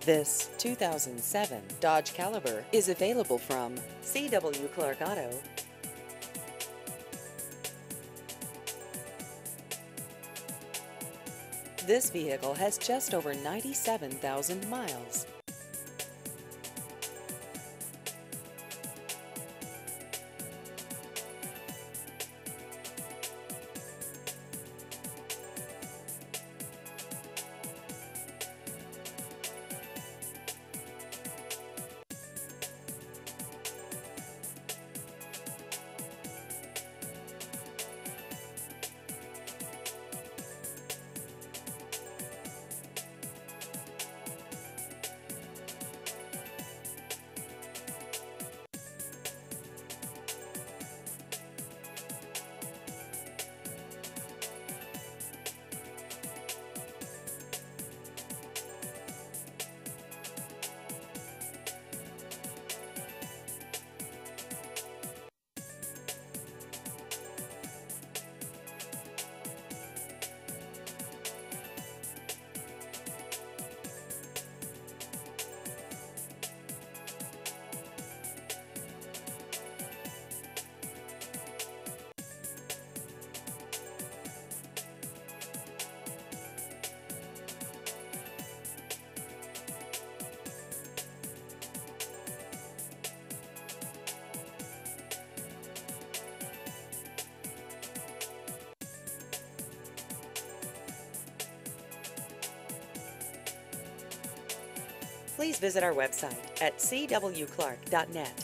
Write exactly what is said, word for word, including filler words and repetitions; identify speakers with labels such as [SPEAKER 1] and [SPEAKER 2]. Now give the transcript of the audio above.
[SPEAKER 1] This two thousand seven Dodge Caliber is available from C W Clark Auto. This vehicle has just over ninety-seven thousand miles. Please visit our website at c w clark dot net.